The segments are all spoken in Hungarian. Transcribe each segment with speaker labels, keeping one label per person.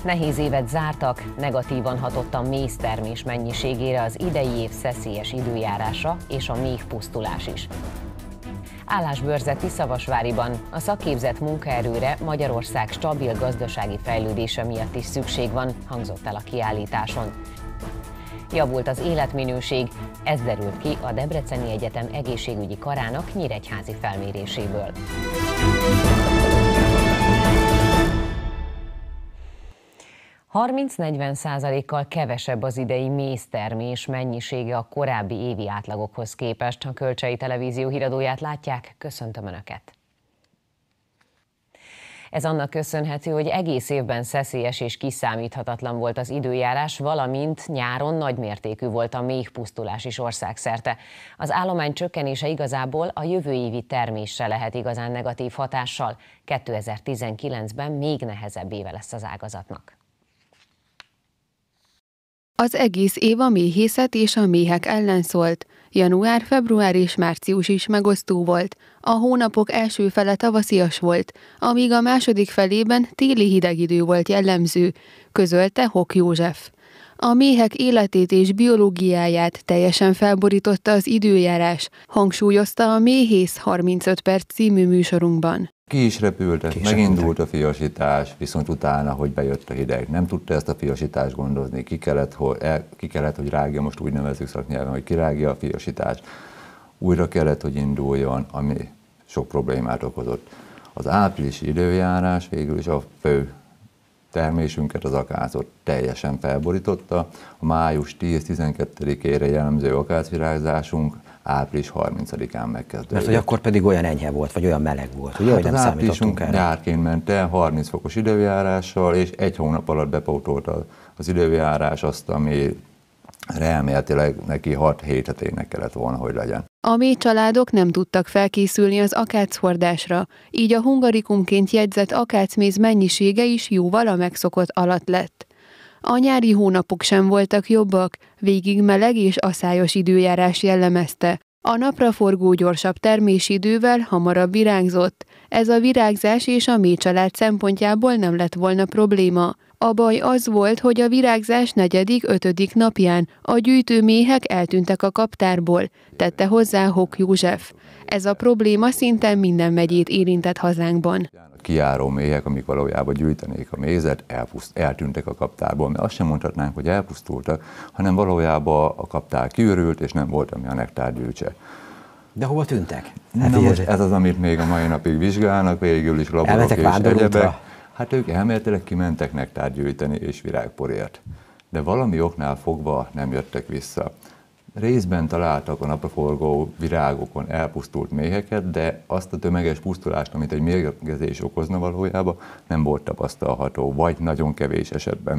Speaker 1: Nehéz évet zártak, negatívan hatott a méztermés mennyiségére az idei év szeszélyes időjárása és a méhpusztulás is. Állásbőrze Tiszavasváriban, a szakképzett munkaerőre Magyarország stabil gazdasági fejlődése miatt is szükség van, hangzott el a kiállításon. Javult az életminőség, ez derült ki a Debreceni Egyetem egészségügyi karának nyíregyházi felméréséből. 30–40%-kal kevesebb az idei méztermés mennyisége a korábbi évi átlagokhoz képest. A Kölcsei Televízió híradóját látják, köszöntöm Önöket! Ez annak köszönhető, hogy egész évben szeszélyes és kiszámíthatatlan volt az időjárás, valamint nyáron nagymértékű volt a méhpusztulás is országszerte. Az állomány csökkenése igazából a jövő évi termésre lehet igazán negatív hatással. 2019-ben még nehezebb éve lesz az ágazatnak.
Speaker 2: Az egész év a méhészet és a méhek ellen szólt. Január, február és március is megosztó volt. A hónapok első fele tavaszias volt, amíg a második felében téli hideg idő volt jellemző, közölte Hok József. A méhek életét és biológiáját teljesen felborította az időjárás, hangsúlyozta a Méhész 35 perc című műsorunkban.
Speaker 3: Ki is repültek, megindult a fiasítás, viszont utána, hogy bejött a hideg, nem tudta ezt a fiasítást gondozni, ki kellett, hogy rágja, most úgy nevezzük szaknyelven, hogy kirágja a fiasítást, újra kellett, hogy induljon, ami sok problémát okozott. Az áprilisi időjárás végül is a fő termésünket, az akácot teljesen felborította. A május 10-12-ére jellemző akácvirágzásunk április 30-án megkezdődött.
Speaker 4: Mert hogy akkor pedig olyan enyhe volt, vagy olyan meleg volt, ugye, hogy nem számítottunk erre.
Speaker 3: Nyárként ment el 30 fokos időjárással, és egy hónap alatt bepótolta az időjárás azt, ami elméletileg neki 6-7 hetének kellett volna, hogy legyen.
Speaker 2: A méh családok nem tudtak felkészülni az akáchordásra, így a hungarikumként jegyzett akácméz mennyisége is jóval a megszokott alatt lett. A nyári hónapok sem voltak jobbak, végig meleg és aszályos időjárás jellemezte. A napraforgó gyorsabb termésidővel hamarabb virágzott. Ez a virágzás és a méh család szempontjából nem lett volna probléma. A baj az volt, hogy a virágzás 4.-5. napján a gyűjtőméhek eltűntek a kaptárból, tette hozzá Hok József. Ez a probléma szinte minden megyét érintett hazánkban.
Speaker 3: Kijáró méhek, amik valójában gyűjtenék a mézet, eltűntek a kaptárból, mert azt sem mondhatnánk, hogy elpusztultak, hanem valójában a kaptár kiürült, és nem volt, ami a nektár gyűjtse.
Speaker 4: De hova tűntek?
Speaker 3: Na most ez az, amit még a mai napig vizsgálnak, végül is laborok és egyebek. Hát ők elméletileg kimentek nektár gyűjteni és virágporért, de valami oknál fogva nem jöttek vissza. Részben találtak a napraforgó virágokon elpusztult méheket, de azt a tömeges pusztulást, amit egy mérgezés okozna valójában, nem volt tapasztalható, vagy nagyon kevés esetben.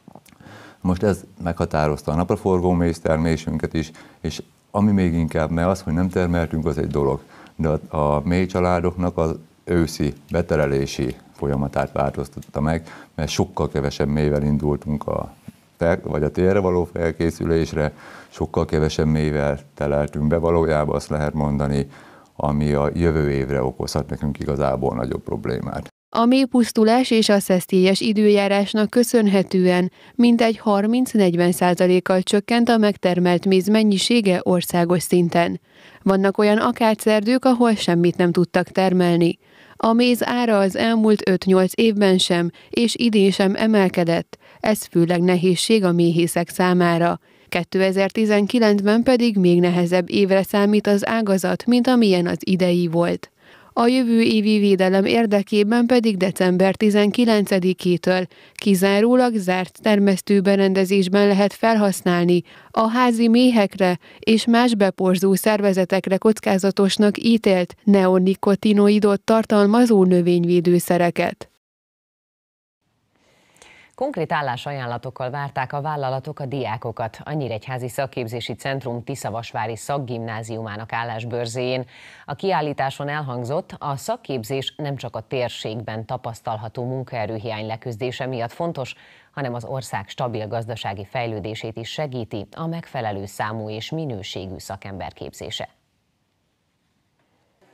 Speaker 3: Most ez meghatározta a napraforgó méztermésünket is, és ami még inkább, mert az, hogy nem termeltünk, az egy dolog, de a méh családoknak az őszi beterelési folyamatát változtatta meg, mert sokkal kevesebb méhvel indultunk a térre való felkészülésre, sokkal kevesebb méhvel teleltünk be, valójában azt lehet mondani, ami a jövő évre okozhat nekünk igazából nagyobb problémát.
Speaker 2: A méhpusztulás és a szeszélyes időjárásnak köszönhetően mintegy 30–40%-kal csökkent a megtermelt méz mennyisége országos szinten. Vannak olyan akácerdők, ahol semmit nem tudtak termelni. A méz ára az elmúlt 5–8 évben sem, és idén sem emelkedett. Ez főleg nehézség a méhészek számára. 2019-ben pedig még nehezebb évre számít az ágazat, mint amilyen az idei volt. A jövő évi védelem érdekében pedig december 19-től kizárólag zárt termesztőberendezésben lehet felhasználni a házi méhekre és más beporzó szervezetekre kockázatosnak ítélt neonikotinoidot tartalmazó növényvédőszereket.
Speaker 1: Konkrét állásajánlatokkal várták a vállalatok a diákokat a Nyíregyházi Szakképzési Centrum Tiszavasvári Szakgimnáziumának állásbörzéjén. A kiállításon elhangzott, a szakképzés nem csak a térségben tapasztalható munkaerőhiány leküzdése miatt fontos, hanem az ország stabil gazdasági fejlődését is segíti a megfelelő számú és minőségű szakember képzése.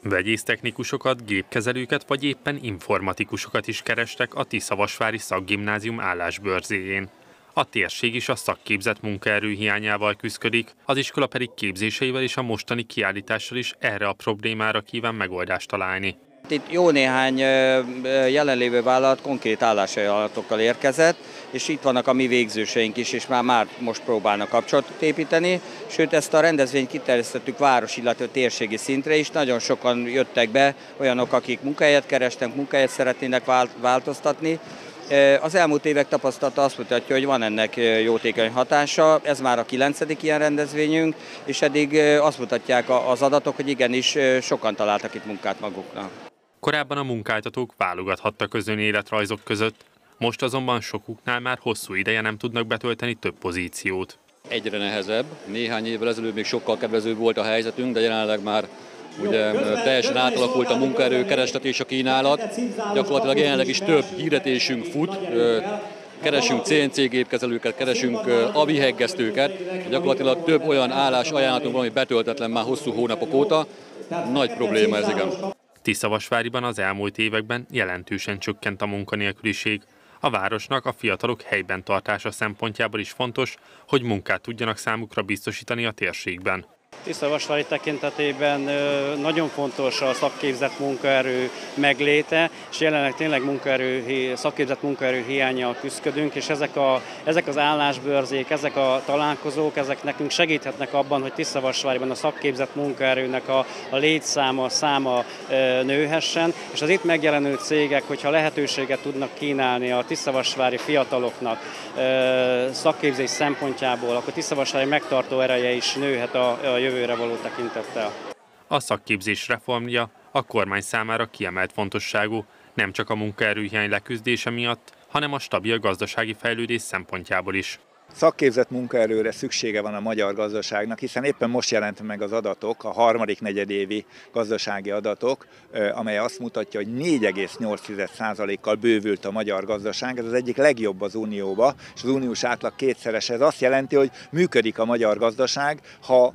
Speaker 5: Vegyésztechnikusokat, gépkezelőket vagy éppen informatikusokat is kerestek a Tiszavasvári Szakgimnázium állásbörzéjén. A térség is a szakképzett munkaerő hiányával küszködik, az iskola pedig képzéseivel és a mostani kiállítással is erre a problémára kíván megoldást találni.
Speaker 6: Itt jó néhány jelenlévő vállalat konkrét állásajánlatokkal érkezett, és itt vannak a mi végzőseink is, és már most próbálnak kapcsolatot építeni. Sőt, ezt a rendezvényt kiterjesztettük város, illetve térségi szintre is. Nagyon sokan jöttek be, olyanok, akik munkahelyet kerestek, munkahelyet szeretnének változtatni. Az elmúlt évek tapasztalata azt mutatja, hogy van ennek jótékony hatása. Ez már a 9. ilyen rendezvényünk, és eddig azt mutatják az adatok, hogy igenis sokan találtak itt munkát maguknak.
Speaker 5: Korábban a munkáltatók válogathattak önéletrajzok között, most azonban sokuknál már hosszú ideje nem tudnak betölteni több pozíciót.
Speaker 7: Egyre nehezebb. Néhány évvel ezelőtt még sokkal kedvezőbb volt a helyzetünk, de jelenleg már ugye teljesen átalakult a munkaerő kereslet és a kínálat. Gyakorlatilag jelenleg is több hirdetésünk fut, keresünk CNC gépkezelőket, keresünk aviheggesztőket, gyakorlatilag több olyan állásajánlatunk van, ami betöltetlen már hosszú hónapok óta. Nagy probléma ez, igen.
Speaker 5: Tiszavasváriban az elmúlt években jelentősen csökkent a munkanélküliség. A városnak a fiatalok helyben tartása szempontjából is fontos, hogy munkát tudjanak számukra biztosítani a térségben.
Speaker 8: Tiszavasvári tekintetében nagyon fontos a szakképzett munkaerő megléte, és jelenleg tényleg szakképzett munkaerő hiánnyal küszködünk, és ezek az állásbörzék, ezek a találkozók, ezek nekünk segíthetnek abban, hogy Tiszavasváriban a szakképzett munkaerőnek a száma nőhessen, és az itt megjelenő cégek, hogyha lehetőséget tudnak kínálni a tiszavasvári fiataloknak szakképzés szempontjából, akkor Tiszavasvári megtartó ereje is nőhet a jövőre való tekintettel.
Speaker 5: A szakképzés reformja a kormány számára kiemelt fontosságú, nem csak a munkaerőhiány leküzdése miatt, hanem a stabil gazdasági fejlődés szempontjából is.
Speaker 9: Szakképzett munkaerőre szüksége van a magyar gazdaságnak, hiszen éppen most jelent meg az adatok, a harmadik negyedévi gazdasági adatok, amely azt mutatja, hogy 4,8%-kal bővült a magyar gazdaság. Ez az egyik legjobb az Unióba, és az uniós átlag kétszeres. Ez azt jelenti, hogy működik a magyar gazdaság. Ha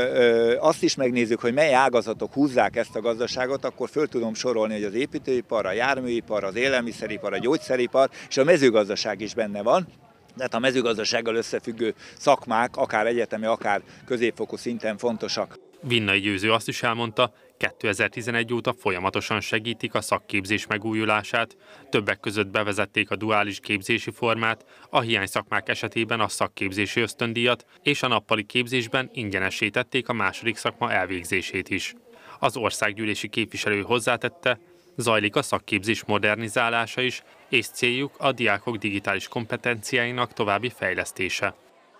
Speaker 9: azt is megnézzük, hogy mely ágazatok húzzák ezt a gazdaságot, akkor föl tudom sorolni, hogy az építőipar, a járműipar, az élelmiszeripar, a gyógyszeripar és a mezőgazdaság is benne van. Tehát a mezőgazdasággal összefüggő szakmák, akár egyetemi, akár középfokú szinten fontosak.
Speaker 5: Vinnai Győző azt is elmondta, 2011 óta folyamatosan segítik a szakképzés megújulását, többek között bevezették a duális képzési formát, a hiányszakmák esetében a szakképzési ösztöndíjat, és a nappali képzésben ingyenessé tették a második szakma elvégzését is. Az országgyűlési képviselő hozzátette, zajlik a szakképzés modernizálása is, és céljuk a diákok digitális kompetenciáinak további fejlesztése.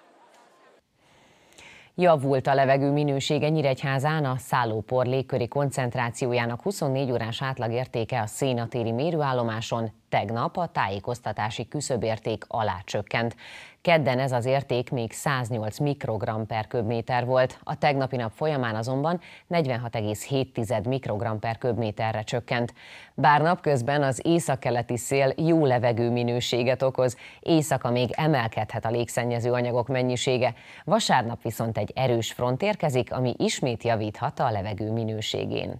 Speaker 1: Javult a levegő minősége Nyíregyházán, a szállópor légköri koncentrációjának 24 órás átlagértéke a szénatéri mérőállomáson tegnap a tájékoztatási küszöbérték alá csökkent. Kedden ez az érték még 108 mikrogramm per köbméter volt, a tegnapi nap folyamán azonban 46,7 mikrogramm per köbméterre csökkent. Bár napközben az északkeleti szél jó levegő minőséget okoz, éjszaka még emelkedhet a légszennyező anyagok mennyisége. Vasárnap viszont egy erős front érkezik, ami ismét javíthat a levegő minőségén.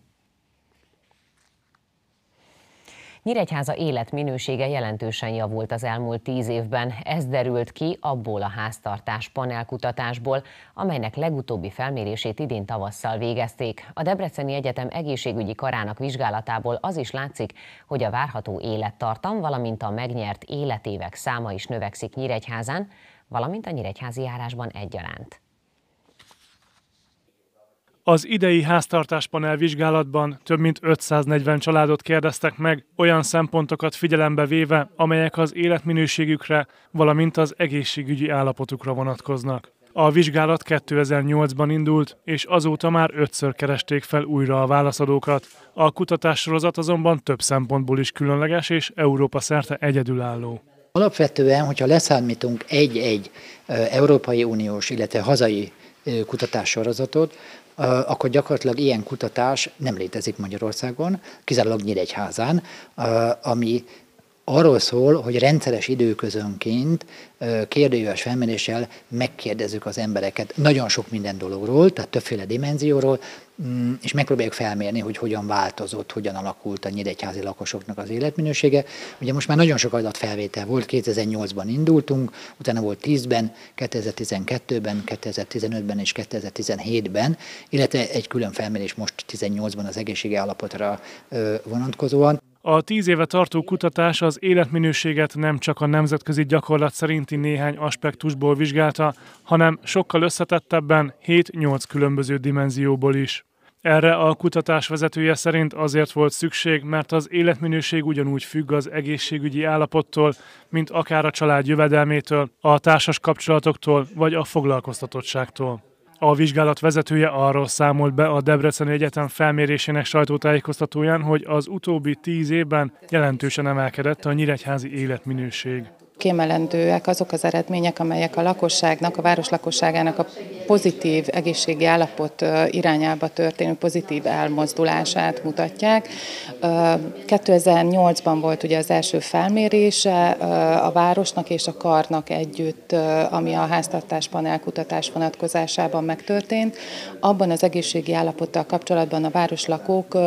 Speaker 1: Nyíregyháza életminősége jelentősen javult az elmúlt 10 évben. Ez derült ki abból a háztartás panelkutatásból, amelynek legutóbbi felmérését idén tavasszal végezték. A Debreceni Egyetem egészségügyi karának vizsgálatából az is látszik, hogy a várható élettartam, valamint a megnyert életévek száma is növekszik Nyíregyházán, valamint a nyíregyházi járásban egyaránt.
Speaker 10: Az idei háztartáspanel vizsgálatban több mint 540 családot kérdeztek meg, olyan szempontokat figyelembe véve, amelyek az életminőségükre, valamint az egészségügyi állapotukra vonatkoznak. A vizsgálat 2008-ban indult, és azóta már 5-ször keresték fel újra a válaszadókat. A kutatássorozat azonban több szempontból is különleges és Európa szerte egyedülálló.
Speaker 11: Alapvetően, hogyha leszámítunk egy-egy Európai Uniós, illetve hazai kutatássorozatot, akkor gyakorlatilag ilyen kutatás nem létezik Magyarországon, kizárólag Nyíregyházán, ami arról szól, hogy rendszeres időközönként kérdőíves felméréssel megkérdezzük az embereket nagyon sok minden dologról, tehát többféle dimenzióról, és megpróbáljuk felmérni, hogy hogyan változott, hogyan alakult a nyíregyházi lakosoknak az életminősége. Ugye most már nagyon sok adatfelvétel volt, 2008-ban indultunk, utána volt 10-ben, 2012-ben, 2015-ben és 2017-ben, illetve egy külön felmérés most 18-ban az egészségi állapotra vonatkozóan.
Speaker 10: A 10 éve tartó kutatás az életminőséget nem csak a nemzetközi gyakorlat szerinti néhány aspektusból vizsgálta, hanem sokkal összetettebben 7-8 különböző dimenzióból is. Erre a kutatás vezetője szerint azért volt szükség, mert az életminőség ugyanúgy függ az egészségügyi állapottól, mint akár a család jövedelmétől, a társas kapcsolatoktól vagy a foglalkoztatottságtól. A vizsgálat vezetője arról számolt be a Debreceni Egyetem felmérésének sajtótájékoztatóján, hogy az utóbbi 10 évben jelentősen emelkedett a nyíregyházi életminőség.
Speaker 12: Kiemelendőek azok az eredmények, amelyek a lakosságnak, a város lakosságának a pozitív egészségi állapot irányába történő pozitív elmozdulását mutatják. 2008-ban volt ugye az első felmérése a városnak és a karnak együtt, ami a háztartás panelkutatás vonatkozásában megtörtént. Abban az egészségi állapottal kapcsolatban a városlakók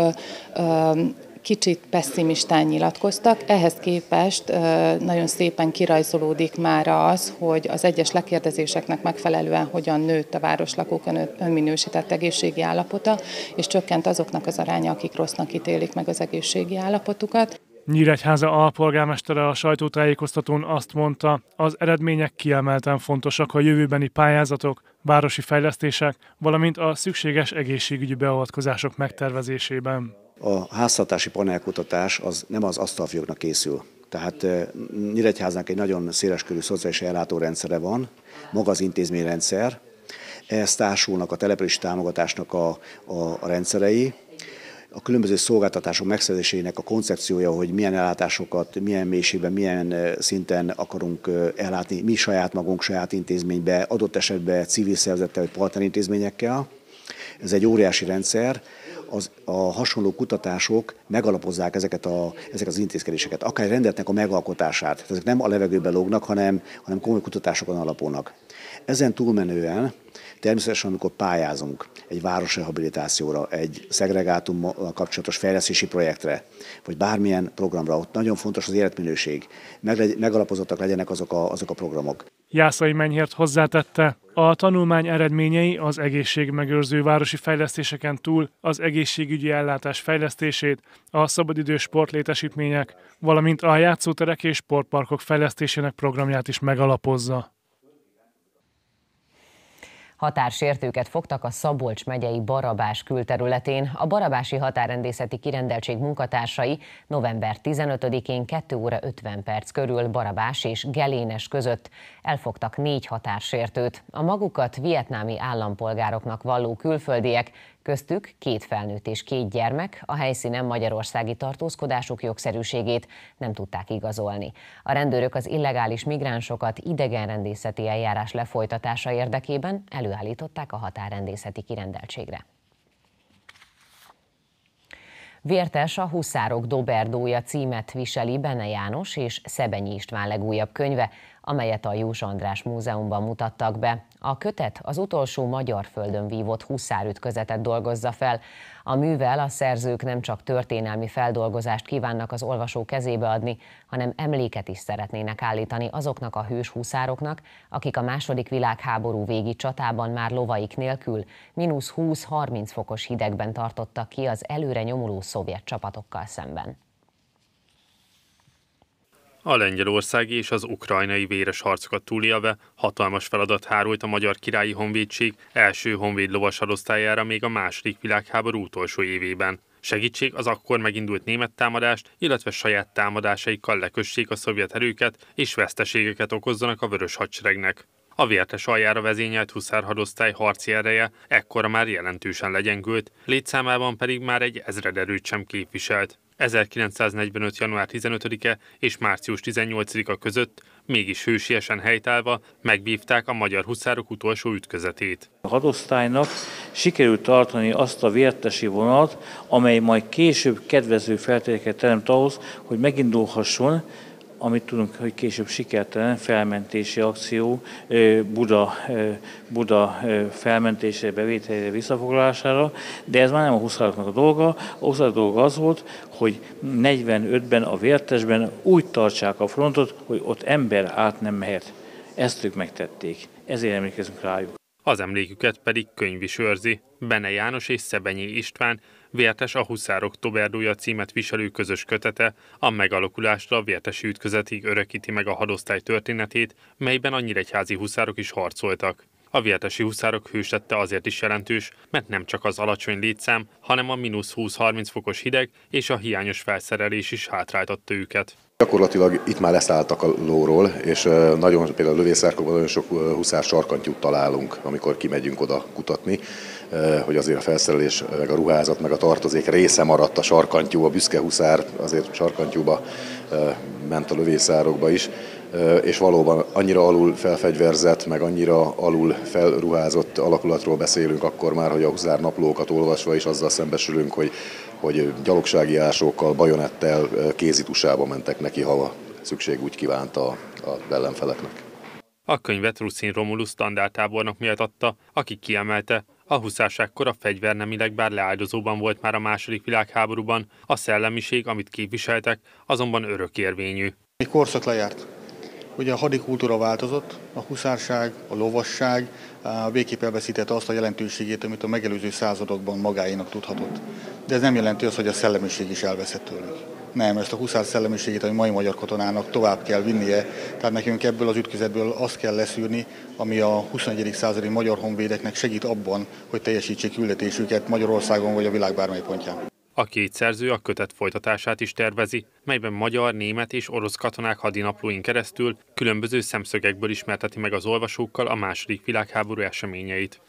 Speaker 12: kicsit pesszimistán nyilatkoztak, ehhez képest nagyon szépen kirajzolódik már az, hogy az egyes lekérdezéseknek megfelelően hogyan nőtt a városlakók önminősített egészségi állapota, és csökkent azoknak az aránya, akik rossznak ítélik meg az egészségi állapotukat.
Speaker 10: Nyíregyháza alpolgármestere a sajtótájékoztatón azt mondta, az eredmények kiemelten fontosak a jövőbeni pályázatok, városi fejlesztések, valamint a szükséges egészségügyi beavatkozások megtervezésében.
Speaker 13: A háztartási panelkutatás az nem az asztalfióknak készül. Tehát Nyíregyháznak egy nagyon széleskörű szociális ellátórendszere van, maga az intézményrendszer, ehhez társulnak a települési támogatásnak a rendszerei, a különböző szolgáltatások megszerzésének a koncepciója, hogy milyen ellátásokat, milyen mélységben, milyen szinten akarunk ellátni, mi saját magunk, saját intézménybe, adott esetben civil szervezettel vagy partnerintézményekkel. Ez egy óriási rendszer. A hasonló kutatások megalapozzák ezeket az intézkedéseket, akár rendeletnek a megalkotását. Ezek nem a levegőben lógnak, hanem komoly kutatásokon alapulnak. Ezen túlmenően természetesen, amikor pályázunk egy városrehabilitációra, egy szegregátummal kapcsolatos fejlesztési projektre, vagy bármilyen programra, ott nagyon fontos az életminőség. Megalapozottak legyenek azok a programok.
Speaker 10: Jászai Menyhért hozzátette, a tanulmány eredményei az egészségmegőrző városi fejlesztéseken túl az egészségügyi ellátás fejlesztését, a szabadidős sportlétesítmények, valamint a játszóterek és sportparkok fejlesztésének programját is megalapozza.
Speaker 1: Határsértőket fogtak a Szabolcs megyei Barabás külterületén. A barabási határrendészeti kirendeltség munkatársai november 15-én 2 óra 50 perc körül Barabás és Gelénes között elfogtak 4 határsértőt. A magukat vietnámi állampolgároknak valló külföldiek, köztük 2 felnőtt és 2 gyermek, a helyszínen magyarországi tartózkodásuk jogszerűségét nem tudták igazolni. A rendőrök az illegális migránsokat idegenrendészeti eljárás lefolytatása érdekében előállították a határrendészeti kirendeltségre. Vértes a Huszárok Doberdója címet viseli Bene János és Szebenyi István legújabb könyve, amelyet a Jós András Múzeumban mutattak be. A kötet az utolsó magyar földön vívott huszárütközetet dolgozza fel. A művel a szerzők nem csak történelmi feldolgozást kívánnak az olvasó kezébe adni, hanem emléket is szeretnének állítani azoknak a hős huszároknak, akik a II. Világháború végi csatában már lovaik nélkül -20-30 fokos hidegben tartottak ki az előre nyomuló szovjet csapatokkal szemben.
Speaker 5: A lengyelországi és az ukrajnai véres harcokat túlélve hatalmas feladat hárult a Magyar Királyi Honvédség első honvéd lovashadosztályára még a II. Világháború utolsó évében. Segítség az akkor megindult német támadást, illetve saját támadásaikkal lekössék a szovjet erőket és veszteségeket okozzanak a Vörös Hadseregnek. A Vértes aljára vezényelt huszárhadosztály harci ereje ekkora már jelentősen legyengült, létszámában pedig már egy ezrederőt sem képviselt. 1945. január 15-e és március 18-a között mégis hősiesen helytállva megvívták a magyar huszárok utolsó ütközetét.
Speaker 14: A hadosztálynak sikerült tartani azt a vértesi vonalat, amely majd később kedvező feltételeket teremt ahhoz, hogy megindulhasson amit tudunk, hogy később sikertelen, felmentési akció Buda felmentésére, bevételére, visszafoglalására, de ez már nem a huszároknak a dolga. A huszárok dolga az volt, hogy 45-ben a Vértesben úgy tartsák a frontot, hogy ott ember át nem mehet. Ezt ők megtették, ezért emlékezünk rájuk.
Speaker 5: Az emléküket pedig könyv is őrzi. Bene János és Szebenyi István, Vértes a Huszár Októberdúja címet viselő közös kötete a megalakulásra a vértesi ütközetig örökíti meg a hadosztály történetét, melyben a nyíregyházi huszárok is harcoltak. A vértesi huszárok hőstette azért is jelentős, mert nem csak az alacsony létszám, hanem a -20-30 fokos hideg és a hiányos felszerelés is hátráltatta őket.
Speaker 15: Gyakorlatilag itt már leszálltak a lóról, és például a lövészárkokban nagyon sok huszár sarkantyút találunk, amikor kimegyünk oda kutatni, hogy azért a felszerelés, meg a ruházat, meg a tartozék része maradt a sarkantyú, a büszke huszár azért sarkantyúba ment a lövészárokba is, és valóban annyira alul felfegyverzett, meg annyira alul felruházott alakulatról beszélünk akkor már, hogy a huszár naplókat olvasva is azzal szembesülünk, hogy gyalogsági ásokkal, bajonettel, kézitusába mentek neki, ha szükség úgy kívánta az ellenfeleknek.
Speaker 5: A könyvet Ruszin Romulus standardtábornok miatt adta, aki kiemelte, a huszárságkor a fegyver nemileg bár leáldozóban volt már a II. Világháborúban, a szellemiség, amit képviseltek, azonban örökérvényű.
Speaker 16: Egy korszak lejárt. Ugye a hadikultúra változott, a huszárság, a lovasság végképp elveszítette azt a jelentőségét, amit a megelőző századokban magáénak tudhatott. De ez nem jelenti azt, hogy a szellemiség is elveszett tőlük. Nem, ezt a huszár szellemiségét a mai magyar katonának tovább kell vinnie, tehát nekünk ebből az ütközetből azt kell leszűrni, ami a 21. századi magyar honvédeknek segít abban, hogy teljesítsék küldetésüket Magyarországon vagy a világ bármely pontján.
Speaker 5: A két szerző a kötet folytatását is tervezi, melyben magyar, német és orosz katonák hadinaplóin keresztül különböző szemszögekből ismerteti meg az olvasókkal a II. Világháború eseményeit.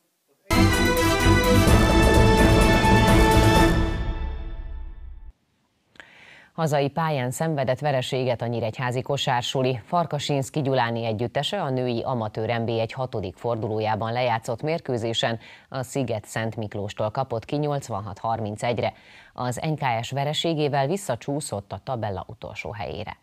Speaker 1: Hazai pályán szenvedett vereséget a nyíregyházi kosársuli. Farkasinszky Gyuláni együttese a női amatőr NB1 6. fordulójában lejátszott mérkőzésen a Sziget-Szent Miklóstól kapott ki 86-31-re. Az NKS vereségével visszacsúszott a tabella utolsó helyére.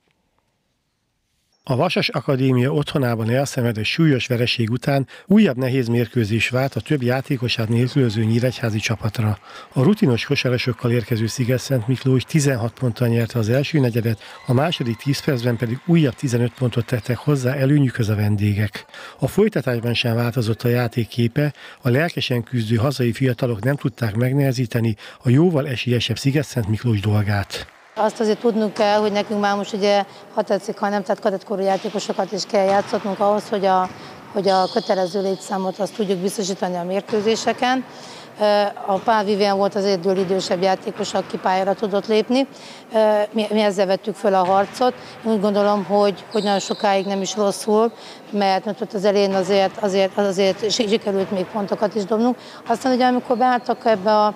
Speaker 17: A Vasas Akadémia otthonában elszenvedett súlyos vereség után újabb nehéz mérkőzés vált a több játékosát nélkülöző nyíregyházi csapatra. A rutinos kosarasokkal érkező Sziget-Szent Miklós 16 ponttal nyerte az első negyedet, a második 10 percben pedig újabb 15 pontot tettek hozzá előnyükhöz a vendégek. A folytatásban sem változott a játék képe, a lelkesen küzdő hazai fiatalok nem tudták megnehezíteni a jóval esélyesebb Sziget-Szent Miklós dolgát.
Speaker 18: Azt azért tudnunk kell, hogy nekünk már most ugye, ha tetszik, ha nem, tehát kadettkorú játékosokat is kell játszatnunk ahhoz, hogy a kötelező létszámot azt tudjuk biztosítani a mérkőzéseken. A Pál Vivien volt az egyedül idősebb játékos, aki pályára tudott lépni. Mi ezzel vettük föl a harcot. Én úgy gondolom, hogy nagyon sokáig nem is rosszul, mert ott az elején azért sikerült még pontokat is dobnunk. Aztán ugye amikor beálltak ebbe a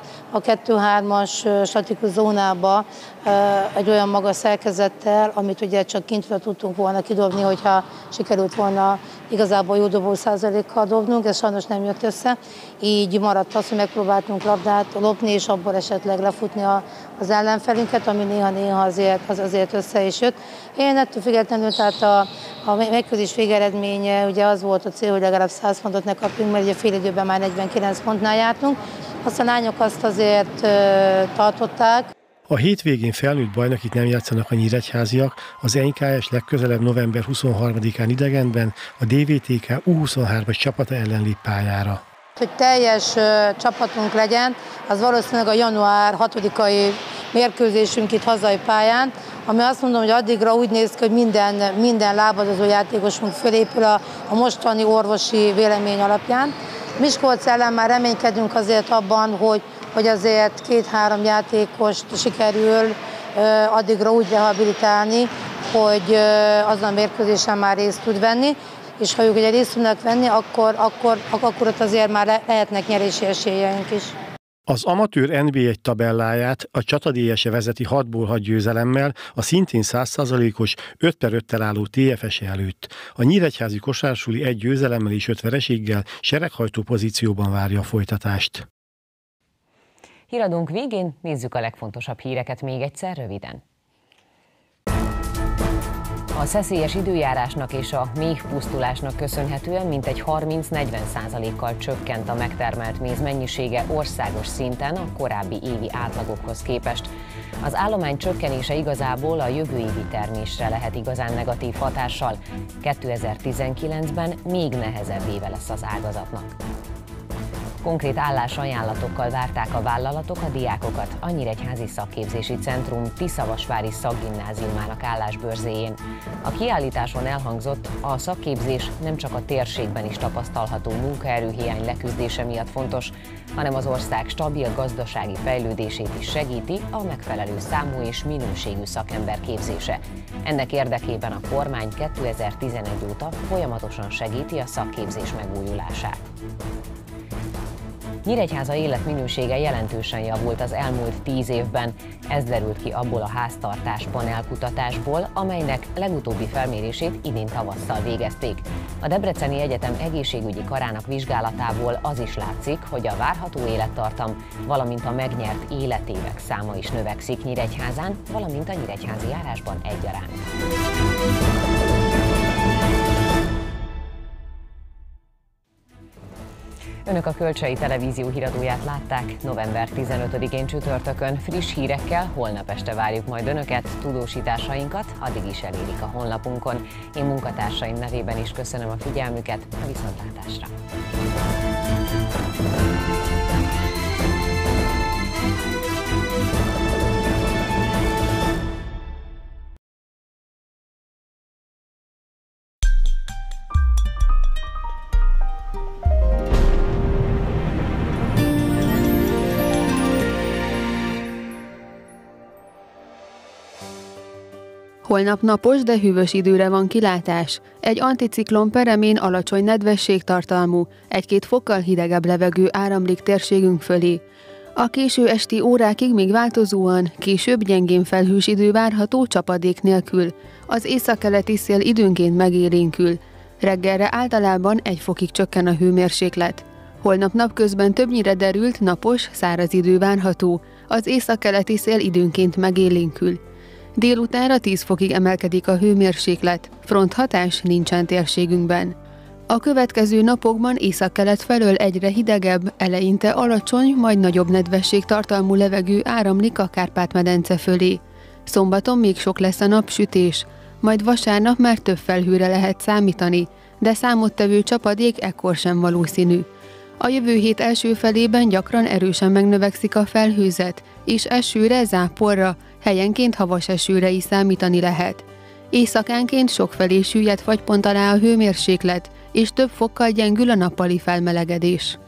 Speaker 18: 2-3-as statikus zónába egy olyan magas szerkezettel, amit ugye csak kintről tudtunk volna kidobni, hogyha sikerült volna igazából jó dobó százalékkal dobnunk, ez sajnos nem jött össze. Így maradt az, hogy megpróbáltunk labdát lopni, és abból esetleg lefutni az ellenfelünket, ami néha-néha azért össze is jött. Én ettől függetlenül, tehát a mérkőzés végeredménye ugye az volt a cél, hogy legalább 100 pontot ne kapjunk, mert ugye fél időben már 49 pontnál jártunk. Azt a lányok azt azért tartották.
Speaker 17: A hétvégén felnőtt bajnokit nem játszanak a nyíregyháziak, az NKS legközelebb november 23-án idegenben a DVTK U23-as csapata ellen lép pályára.
Speaker 18: Hogy teljes csapatunk legyen, az valószínűleg a január 6-ai mérkőzésünk itt hazai pályán, ami azt mondom, hogy addigra úgy néz ki, hogy minden lábadozó játékosunk fölépül a mostani orvosi vélemény alapján. Miskolc ellen már reménykedünk azért abban, hogy azért 2-3 játékost sikerül addigra úgy rehabilitálni, hogy azon a mérkőzésen már részt tud venni, és ha ők ugye részt tudnak venni, akkor ott azért már lehetnek nyerési esélyeink is.
Speaker 17: Az amatőr NB1 tabelláját a Csatadélyese vezeti 6-ból 6 győzelemmel, a szintén 100%-os 5/5-tel álló TFS előtt. A nyíregyházi kosársuli 1 győzelemmel és 5 vereséggel sereghajtó pozícióban várja a folytatást.
Speaker 1: Híradónk végén nézzük a legfontosabb híreket még egyszer röviden. A szeszélyes időjárásnak és a méhpusztulásnak köszönhetően mintegy 30-40%-kal csökkent a megtermelt méz mennyisége országos szinten a korábbi évi átlagokhoz képest. Az állomány csökkenése igazából a jövő évi termésre lehet igazán negatív hatással. 2019-ben még nehezebb éve lesz az ágazatnak. Konkrét állásajánlatokkal várták a vállalatok a diákokat a Nyíregyházi Szakképzési Centrum Tiszavasvári Szakgimnáziumának állásbörzéjén. A kiállításon elhangzott, a szakképzés nem csak a térségben is tapasztalható munkaerőhiány leküzdése miatt fontos, hanem az ország stabil gazdasági fejlődését is segíti a megfelelő számú és minőségű szakember képzése. Ennek érdekében a kormány 2011 óta folyamatosan segíti a szakképzés megújulását. Nyíregyháza életminősége jelentősen javult az elmúlt 10 évben. Ez derült ki abból a háztartás panelkutatásból, amelynek legutóbbi felmérését idén tavasszal végezték. A Debreceni Egyetem egészségügyi karának vizsgálatából az is látszik, hogy a várható élettartam, valamint a megnyert életévek száma is növekszik Nyíregyházán, valamint a nyíregyházi járásban egyaránt. Önök a Kölcsei Televízió híradóját látták november 15-én csütörtökön. Friss hírekkel holnap este várjuk majd Önöket, tudósításainkat addig is elérik a honlapunkon. Én munkatársaim nevében is köszönöm a figyelmüket, a viszontlátásra!
Speaker 2: Holnap napos, de hűvös időre van kilátás. Egy anticiklon peremén alacsony nedvességtartalmú, 1-2 fokkal hidegebb levegő áramlik térségünk fölé. A késő esti órákig még változóan, később gyengén felhős idő várható csapadék nélkül. Az északkeleti szél időnként megélénkül. Reggelre általában 1 fokig csökken a hőmérséklet. Holnap napközben többnyire derült, napos, száraz idő várható. Az északkeleti szél időnként megélénkül. Délutánra 10 fokig emelkedik a hőmérséklet, fronthatás nincsen térségünkben. A következő napokban északkelet felől egyre hidegebb, eleinte alacsony, majd nagyobb nedvességtartalmú levegő áramlik a Kárpát-medence fölé. Szombaton még sok lesz a napsütés, majd vasárnap már több felhőre lehet számítani, de számottevő csapadék ekkor sem valószínű. A jövő hét első felében gyakran erősen megnövekszik a felhőzet, és esőre, záporra, helyenként havas esőre is számítani lehet. Éjszakánként sokfelé süllyed fagypont alá a hőmérséklet, és több fokkal gyengül a nappali felmelegedés.